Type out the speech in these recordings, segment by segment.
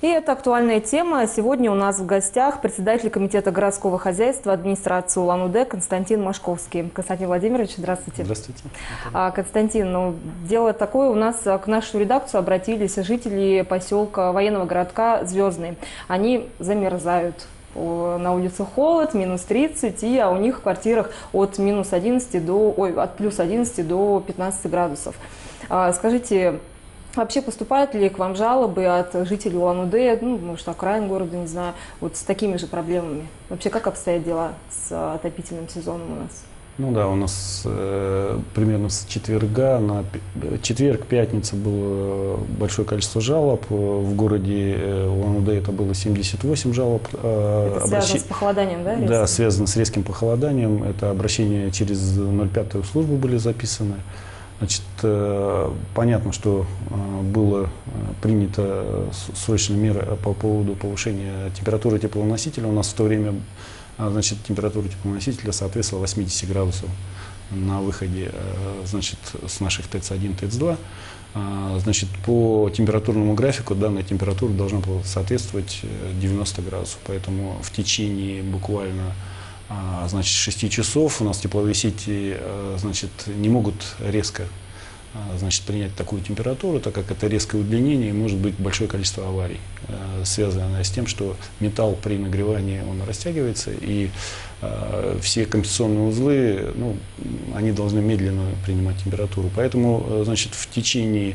И это актуальная тема. Сегодня у нас в гостях председатель комитета городского хозяйства администрации Улан-Удэ Константин Машковский. Константин Владимирович, здравствуйте. Здравствуйте. Константин, дело такое, у нас к нашу редакцию обратились жители поселка военного городка Звездный. Они замерзают. На улице холод, минус 30, а у них в квартирах от плюс 11 до 15 градусов. Скажите, вообще поступают ли к вам жалобы от жителей Улан-Удэ, может, окраин города, не знаю, вот с такими же проблемами? Вообще, как обстоят дела с отопительным сезоном у нас? Ну да, у нас примерно с четверга на четверг, пятница было большое количество жалоб. В городе Улан-Удэ это было 78 жалоб. Это связано с похолоданием, да? Да, связано с резким похолоданием. Это обращения через 05-ю службу были записаны. Значит, понятно, что было принято срочные меры по поводу повышения температуры теплоносителя. У нас в то время температура теплоносителя соответствовала 80 градусов на выходе с наших ТЭЦ-1, ТЭЦ-2. Значит, по температурному графику данная температура должна была соответствовать 90 градусов. Поэтому в течение буквально 6 часов у нас тепловые сети не могут резко принять такую температуру, так как это резкое удлинение и может быть большое количество аварий, связанное с тем, что металл при нагревании он растягивается, и все компенсационные узлы, они должны медленно принимать температуру. Поэтому в течение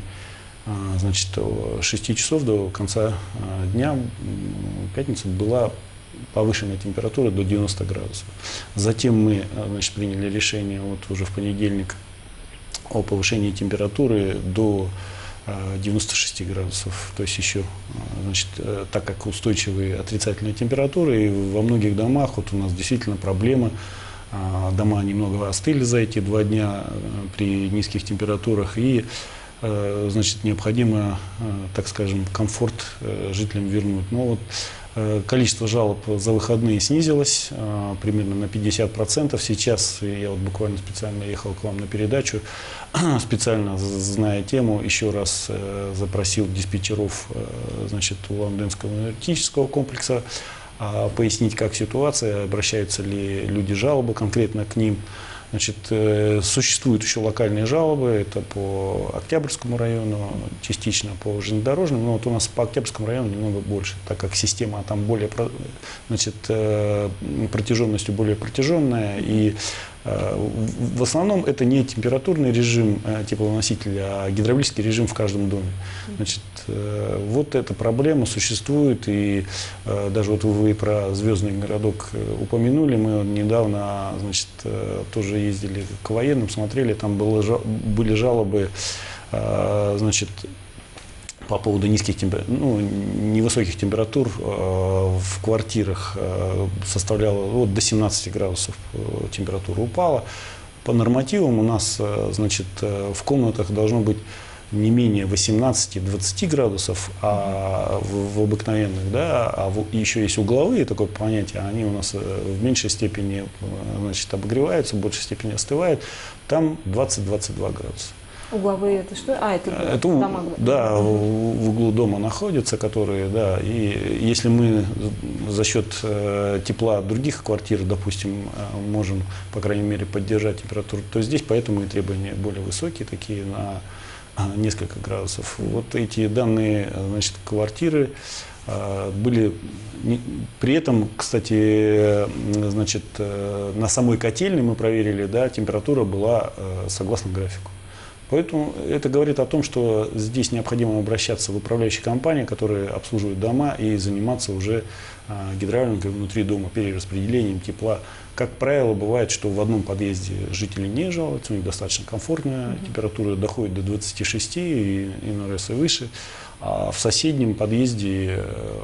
6 часов до конца дня, пятница, была повышенная температура до 90 градусов. Затем мы приняли решение уже в понедельник о повышении температуры до 96 градусов. То есть еще, так как устойчивые отрицательные температуры, и во многих домах у нас действительно проблема. Дома немного остыли за эти 2 дня при низких температурах, и необходимо, так скажем, комфорт жителям вернуть. Но количество жалоб за выходные снизилось примерно на 50%. Сейчас я буквально специально ехал к вам на передачу, специально зная тему, еще раз запросил диспетчеров Улан-Удэнского энергетического комплекса пояснить, как ситуация, обращаются ли люди жалобы конкретно к ним. Существуют еще локальные жалобы, это по Октябрьскому району, частично по железнодорожным, но у нас по Октябрьскому району немного больше, так как система там более, протяженностью более протяженная, и в основном это не температурный режим теплоносителя, а гидравлический режим в каждом доме. Вот эта проблема существует, и даже вы про Звездный городок упомянули, мы недавно тоже ездили к военным, смотрели, там были жалобы по поводу невысоких температур в квартирах составляла до 17 градусов температура упала. По нормативам у нас в комнатах должно быть не менее 18-20 градусов, а в обыкновенных, еще есть угловые, такое понятие, они у нас в меньшей степени обогреваются, в большей степени остывают, там 20-22 градуса. Угловые это что? Это дома. Да, в углу дома находятся, которые, да, и если мы за счет тепла других квартир, допустим, можем, по крайней мере, поддержать температуру, то здесь поэтому и требования более высокие, такие на несколько градусов. Вот эти данные, квартиры были. При этом, кстати, на самой котельной мы проверили, температура была согласно графику. Поэтому это говорит о том, что здесь необходимо обращаться в управляющие компании, которые обслуживают дома, и заниматься уже гидравликой внутри дома, перераспределением тепла. Как правило, бывает, что в одном подъезде жители не жалуются, у них достаточно комфортная температура доходит до 26 и иной раз и выше, а в соседнем подъезде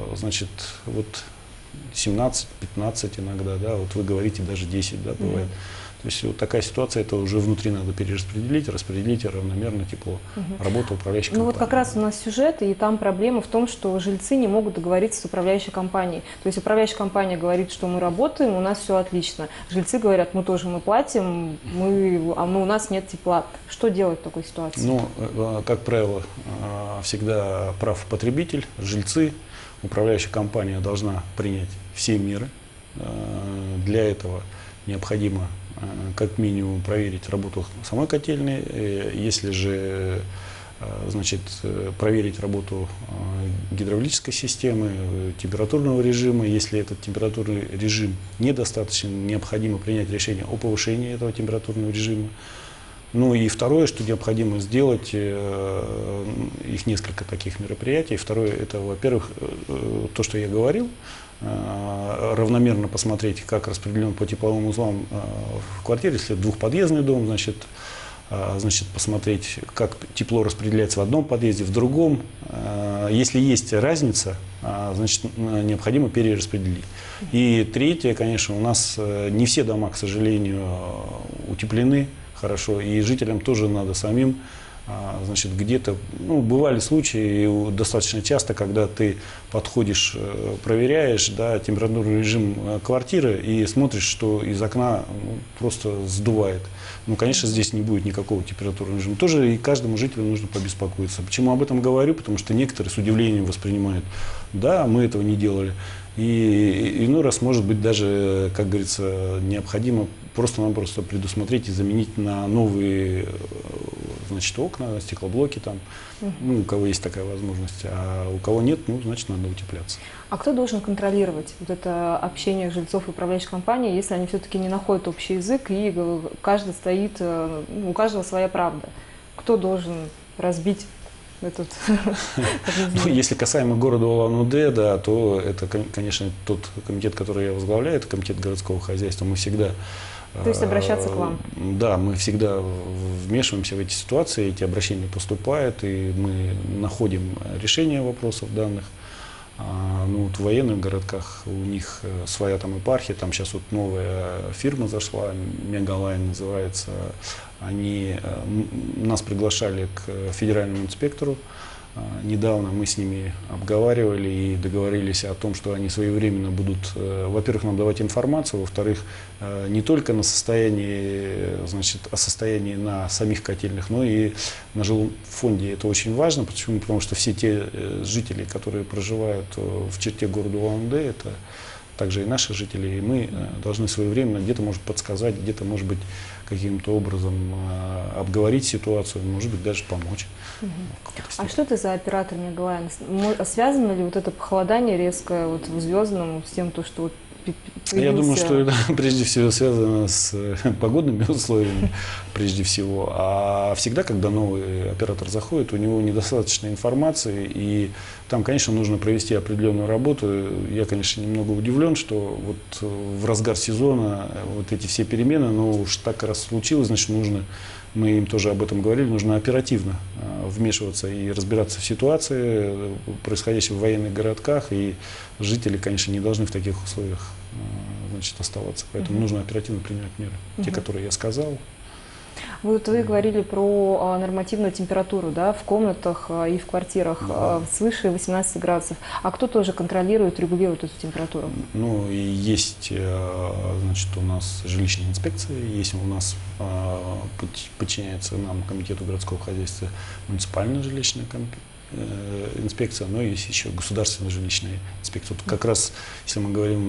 17-15 иногда, вы говорите, даже 10, бывает. То есть вот такая ситуация, это уже внутри надо распределить равномерно тепло. Работа управляющей компании. Вот как раз у нас сюжет, и там проблема в том, что жильцы не могут договориться с управляющей компанией. То есть управляющая компания говорит, что мы работаем, у нас все отлично. Жильцы говорят, мы платим, у нас нет тепла. Что делать в такой ситуации? Как правило, всегда прав потребитель, жильцы. управляющая компания должна принять все меры. Для этого необходимо как минимум проверить работу самой котельной, если же значит, проверить работу гидравлической системы, температурного режима. Если этот температурный режим недостаточен, необходимо принять решение о повышении этого температурного режима. Ну и второе, что необходимо сделать, их несколько таких мероприятий. Второе, это, во-первых, то, что я говорил, равномерно посмотреть, как распределен по тепловым узлам в квартире. Если это двухподъездный дом, значит, посмотреть, как тепло распределяется в одном подъезде, в другом. Если есть разница, значит, необходимо перераспределить. И третье, конечно, у нас не все дома, к сожалению, утеплены хорошо, и жителям тоже надо самим, значит, где-то, ну, бывали случаи достаточно часто, когда ты подходишь, проверяешь, да, температурный режим квартиры и смотришь, что из окна, ну, просто сдувает. Ну, конечно, здесь не будет никакого температурного режима. Тоже и каждому жителю нужно побеспокоиться. Почему об этом говорю? Потому что некоторые с удивлением воспринимают: да, мы этого не делали. И иной раз, может быть, даже, как говорится, необходимо просто-напросто предусмотреть и заменить на новые, значит, окна, стеклоблоки там, ну, у кого есть такая возможность, а у кого нет, ну, значит, надо утепляться. А кто должен контролировать вот это общение жильцов и управляющей компании, если они все-таки не находят общий язык и каждый стоит, у каждого своя правда? Кто должен разбить этот... Если касаемо города Улан-Удэ, да, то это, конечно, тот комитет, который я возглавляю, это комитет городского хозяйства. Мы всегда... То есть обращаться к вам? Да, мы всегда вмешиваемся в эти ситуации, эти обращения поступают, и мы находим решение вопросов данных. Ну, вот в военных городках у них своя там епархия, там сейчас вот новая фирма зашла, Мегалайн называется. Они нас приглашали к федеральному инспектору. Недавно мы с ними обговаривали и договорились о том, что они своевременно будут, во-первых, нам давать информацию, во-вторых, не только на состоянии, значит, о состоянии на самих котельных, но и на жилом фонде. Это очень важно. Почему? Потому что все те жители, которые проживают в черте города Улан-Удэ, это также и наши жители, и мы должны своевременно где-то, может, подсказать, где-то, может быть, каким-то образом обговорить ситуацию, может быть, даже помочь. А что это за оператор Мегалайн? Связано ли вот это похолодание резкое вот в Звездном с тем, что вот появился... Я думаю, что это прежде всего связано с погодными условиями, прежде всего. А всегда, когда новый оператор заходит, у него недостаточно информации, и там, конечно, нужно провести определенную работу. Я, конечно, немного удивлен, что вот в разгар сезона вот эти все перемены, но уж так раз случилось, значит, нужно, мы им тоже об этом говорили, нужно оперативно вмешиваться и разбираться в ситуации, происходящей в военных городках, и жители, конечно, не должны в таких условиях, значит, оставаться. Поэтому нужно оперативно принимать меры, те, которые я сказал. Вот вы говорили про нормативную температуру, да, в комнатах и в квартирах, да, свыше 18 градусов. А кто тоже контролирует, регулирует эту температуру? Ну, и есть, значит, у нас жилищная инспекция, есть у нас, подчиняется нам, комитету городского хозяйства, муниципальная жилищная инспекция, но есть еще государственная жилищная инспекция. Вот как раз, если мы говорим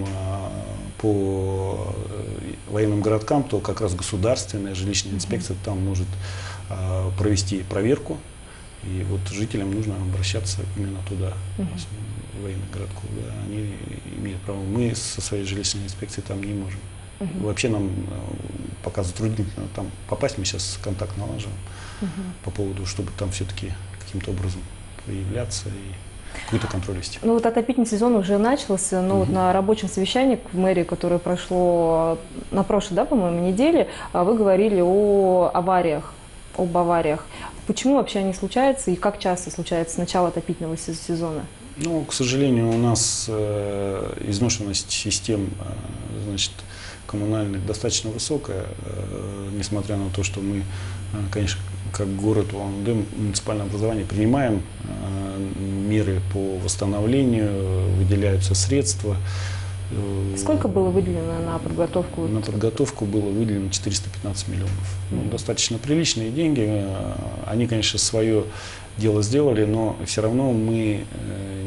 по военным городкам, то как раз государственная жилищная инспекция там может провести проверку, и вот жителям нужно обращаться именно туда, в военных городков. Да, они имеют право. Мы со своей жилищной инспекцией там не можем. Вообще нам пока затруднительно там попасть, мы сейчас контакт налаживаем по поводу, чтобы там все-таки каким-то образом появляться и какой-то контроль вести. Ну вот отопительный сезон уже начался, но вот на рабочем совещании в мэрии, которое прошло на прошлой, да, по-моему, неделе, вы говорили об авариях. Почему вообще они случаются и как часто случается с начала отопительного сезона? Ну, к сожалению, у нас изношенность систем, значит, коммунальных достаточно высокая, несмотря на то, что мы, конечно, как город Улан-Удэ, муниципальное образование, принимаем меры по восстановлению, выделяются средства. Сколько было выделено на подготовку? На подготовку было выделено 415 миллионов. Ну, достаточно приличные деньги. Они, конечно, свое дело сделали, но все равно мы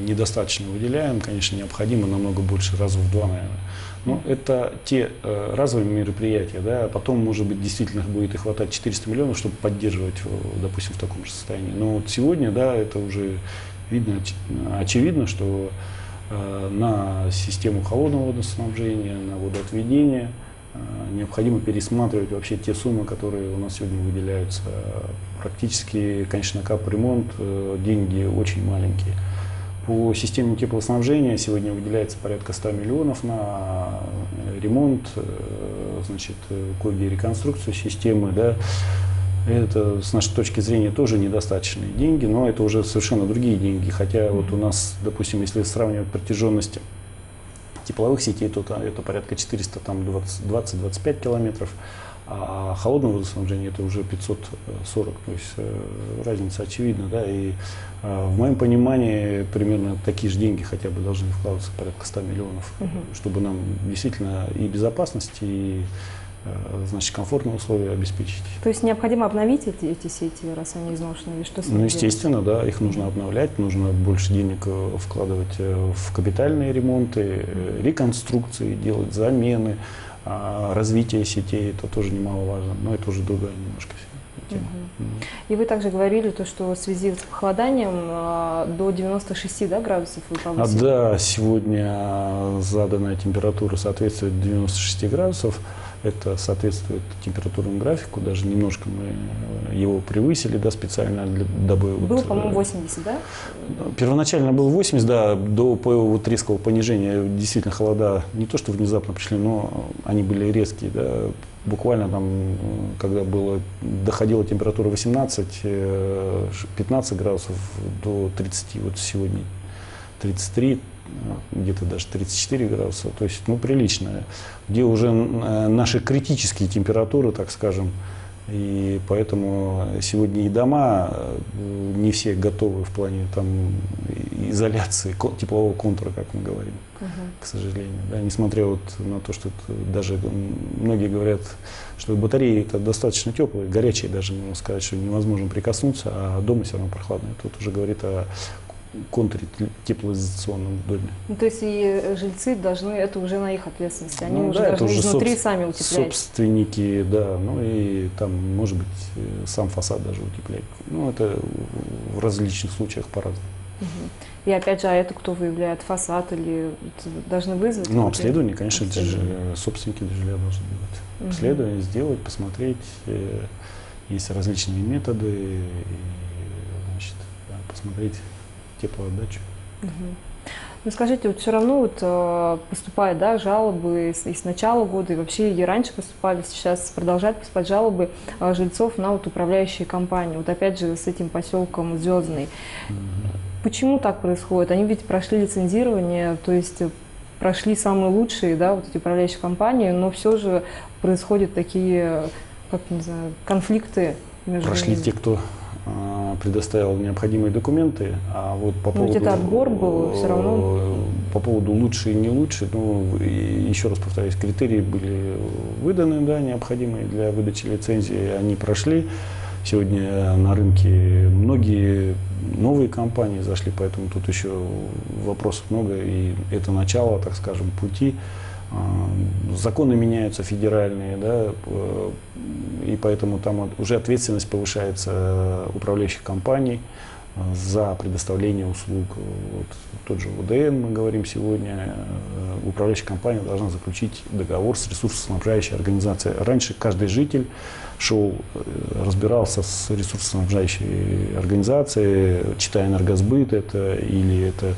недостаточно выделяем, конечно, необходимо намного больше, раза в 2, наверное. Но это те разовые мероприятия, да, а потом, может быть, действительно будет и хватать 400 миллионов, чтобы поддерживать, допустим, в таком же состоянии. Но вот сегодня, да, это уже видно, очевидно, что на систему холодного водоснабжения, на водоотведение необходимо пересматривать вообще те суммы, которые у нас сегодня выделяются. Практически, конечно, капремонт, деньги очень маленькие. По системе теплоснабжения сегодня выделяется порядка 100 миллионов на ремонт, значит, кое-где реконструкцию системы. Да. Это, с нашей точки зрения, тоже недостаточные деньги, но это уже совершенно другие деньги. Хотя вот у нас, допустим, если сравнивать протяженность тепловых сетей, то это порядка 420-25 километров, а холодного водоснабжения это уже 540, то есть разница очевидна, да, и в моем понимании примерно такие же деньги хотя бы должны вкладываться, порядка 100 миллионов, чтобы нам действительно и безопасность, и значит, комфортные условия обеспечить. То есть необходимо обновить эти сети, раз они изношены, или что с ними Ну, естественно, да, их нужно обновлять, нужно больше денег вкладывать в капитальные ремонты, реконструкции, делать замены, развитие сетей, это тоже немаловажно, но это уже другая немножко тема. И вы также говорили, то, что в связи с похолоданием до 96, да, градусов вы повысили? Да, сегодня заданная температура соответствует 96 градусов. Это соответствует температурному графику, даже немножко мы его превысили, да, специально, дабы... Было, по-моему, 80, да? Первоначально было 80, да, до вот резкого понижения действительно холода не то что внезапно пришли, но они были резкие, да, буквально там, когда доходила температура 18-15 градусов до 30, вот сегодня 33, где-то даже 34 градуса, то есть, ну, прилично, где уже наши критические температуры, так скажем, и поэтому сегодня и дома не все готовы в плане там изоляции, теплового контура, как мы говорим, к сожалению, да, несмотря вот на то, что даже многие говорят, что батареи это достаточно теплые, горячие даже, можно сказать, что невозможно прикоснуться, а дома все равно прохладно. Тут уже говорит о контуре теплоизоляционном доме. Ну, то есть и жильцы должны, это уже на их ответственности, они уже да, должны уже изнутри сами утеплять. Собственники, да, ну и там, может быть, сам фасад даже утеплять. Ну, это в различных случаях по-разному. И опять же, а это кто выявляет, фасад или должны вызвать? Ну, обследование, конечно, собственники жилья должны делать. Обследование сделать, посмотреть, есть различные методы, и, значит, посмотреть теплоотдачу. Ну, скажите, вот все равно вот поступают, да, жалобы и с начала года, и вообще и раньше поступали, сейчас продолжают поступать жалобы жильцов на вот управляющие компании. Вот опять же с этим поселком Звездный. Почему так происходит? Они ведь прошли лицензирование, то есть прошли самые лучшие, да, вот эти управляющие компании, но все же происходят такие, как, не знаю, конфликты между Прошли ними. те, кто предоставил необходимые документы, а вот по поводу... это отбор был все равно. По поводу лучше и не лучше, ну, еще раз повторюсь, критерии были выданы, да, необходимые для выдачи лицензии, они прошли. Сегодня на рынке многие новые компании зашли, поэтому тут еще вопросов много, и это начало, так скажем, пути. Законы меняются федеральные, да, и поэтому там уже ответственность повышается управляющих компаний за предоставление услуг. Вот тот же УДН, мы говорим сегодня, управляющая компания должна заключить договор с ресурсоснабжающей организацией. Раньше каждый житель шел, разбирался с ресурсоснабжающей организацией, читая Энергосбыт это или это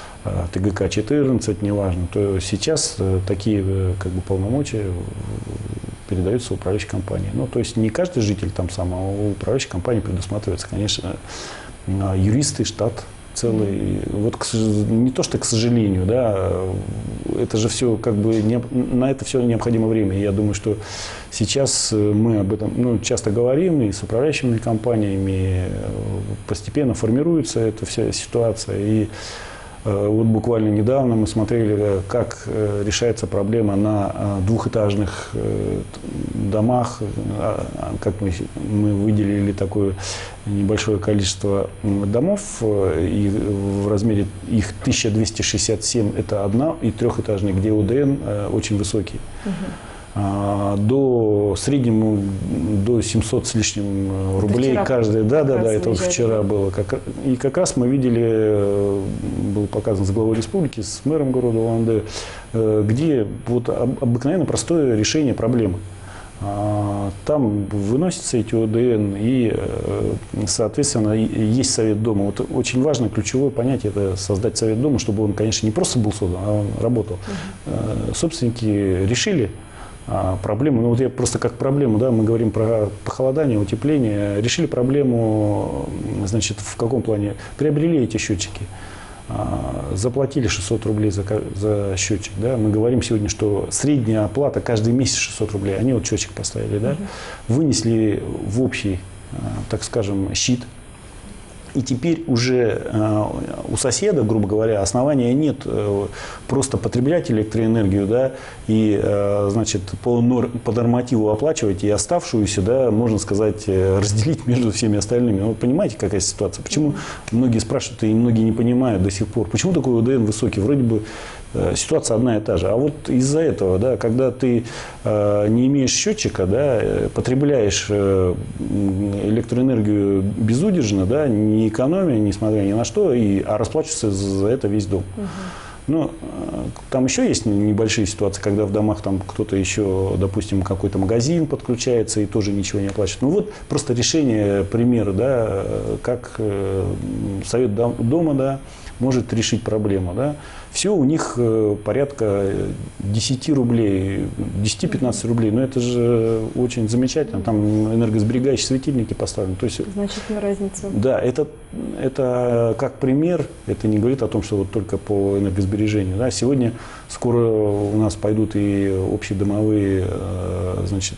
ТГК-14, неважно, то сейчас такие как бы полномочия передаются управляющей компании. Ну, то есть не каждый житель там сам, а у управляющей компании предусматривается, конечно, юристы, штат целый. Вот не то, что к сожалению, да, это же все как бы на это все необходимо время. И я думаю, что сейчас мы об этом часто говорим и с управляющими компаниями, постепенно формируется эта вся ситуация. И Вот буквально недавно мы смотрели, как решается проблема на двухэтажных домах, как мы выделили такое небольшое количество домов, и в размере их 1267 это одна, и трехэтажный, где ОДН очень высокий. До среднему до 700 с лишним рублей каждый. Да, это вот вчера было. И как раз мы видели, был показан с главой республики, с мэром города Улан-Удэ, где вот обыкновенно простое решение проблемы. Там выносятся эти ОДН, и, соответственно, есть совет дома. Вот очень важное, ключевое понятие – это создать совет дома, чтобы он, конечно, не просто был создан, а он работал. Собственники решили проблему, ну вот я просто как проблему, да, мы говорим про похолодание, утепление, решили проблему, значит, в каком плане? Приобрели эти счетчики, заплатили 600 рублей за счетчик, да, мы говорим сегодня, что средняя оплата каждый месяц 600 рублей, они вот счетчик поставили, да, вынесли в общий, так скажем, щит. И теперь уже у соседа, грубо говоря, основания нет просто потреблять электроэнергию, да, и, значит, по нормативу оплачивать, и оставшуюся, да, можно сказать, разделить между всеми остальными. Ну, вы понимаете, какая ситуация? Почему многие спрашивают, и многие не понимают до сих пор, почему такой ОДН высокий? Вроде бы ситуация одна и та же. А вот из-за этого, да, когда ты не имеешь счетчика, да, потребляешь электроэнергию безудержно, да, не экономя, несмотря ни на что, а расплачиваешься за это весь дом. Но там еще есть небольшие ситуации, когда в домах там кто-то еще, допустим, какой-то магазин подключается и тоже ничего не оплачивает. Ну вот просто решение, пример, да, как совет дома, да, может решить проблему, да. Все у них порядка 10 рублей, 10-15 рублей. Но это же очень замечательно. Там энергосберегающие светильники поставлены. То есть, значительная разница. Да, это как пример. Это не говорит о том, что вот только по энергосбережению. Да. Сегодня скоро у нас пойдут и общедомовые, значит,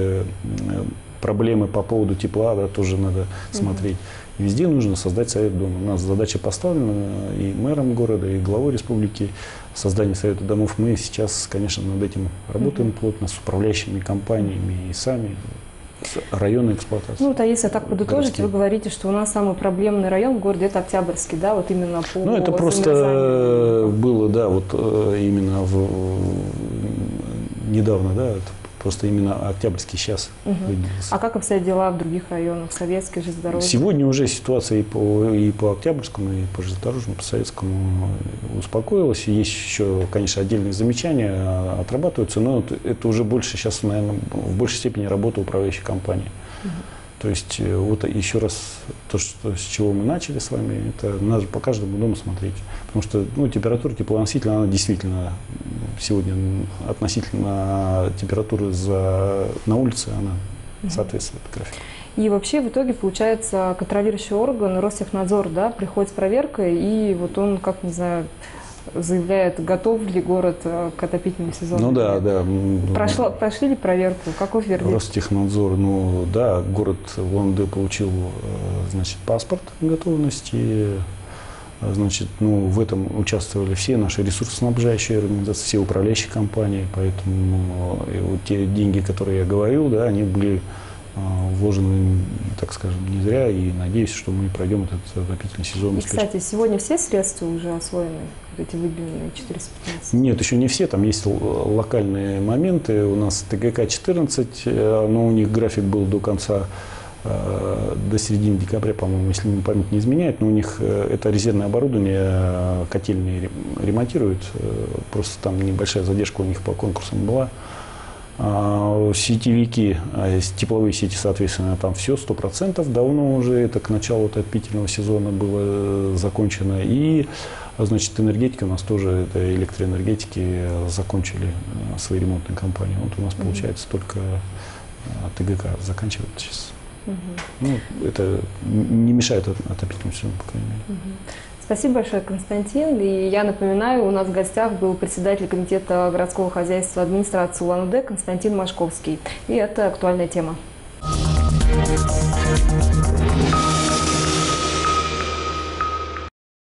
проблемы по поводу тепла, да, тоже надо смотреть. Везде нужно создать совет дома. У нас задача поставлена и мэром города, и главой республики. Создание совета домов. Мы сейчас, конечно, над этим работаем плотно с управляющими компаниями и сами, с районной эксплуатацией. Ну, вот, а если так подытожить, вы говорите, что у нас самый проблемный район в городе – это Октябрьский, да, вот именно по Ну, это просто было, да, вот именно недавно, да, это просто именно Октябрьский сейчас выделился. А как обстоят дела в других районах, Советский, Железнодорожный? Сегодня уже ситуация и по Октябрьскому, и по Железнодорожному, по Советскому успокоилась. Есть еще, конечно, отдельные замечания, отрабатываются, но это уже больше сейчас, наверное, в большей степени работа управляющей компании. То есть, вот еще раз, то, что, с чего мы начали с вами, это надо по каждому дому смотреть. Потому что, ну, температура теплоносителя, она действительно сегодня относительно температуры на улице, она соответствует графику. И вообще в итоге получается контролирующий орган Ростехнадзор, да, приходит с проверкой, и вот он, как, не знаю, заявляет, готов ли город к отопительному сезону. Ну да, да. Прошли ли проверку? Какой вердикт? Ростехнадзор, ну да, город Улан-Удэ получил, значит, паспорт готовности. Значит, ну, в этом участвовали все наши ресурсоснабжающие организации, все управляющие компании, поэтому вот те деньги, которые я говорил, да, они были вложены, так скажем, не зря, и надеюсь, что мы пройдем этот отопительный сезон. И, кстати, сегодня все средства уже освоены, вот эти выделенные 415? Нет, еще не все, там есть локальные моменты. У нас ТГК-14, но у них график был до конца, до середины декабря, по-моему, если мне память не изменяет, но у них это резервное оборудование, котельные ремонтируют, просто там небольшая задержка у них по конкурсам была. Сетевики, тепловые сети, соответственно, там все 100%, давно уже это к началу отопительного сезона было закончено. И, значит, энергетика у нас тоже, это электроэнергетики, закончили свои ремонтные кампании. Вот у нас, получается, только ТГК заканчивает сейчас. Ну, это не мешает отопительному сезону, по крайней мере. Спасибо большое, Константин. И я напоминаю, у нас в гостях был председатель комитета городского хозяйства администрации Улан-Удэ Константин Машковский. И это актуальная тема.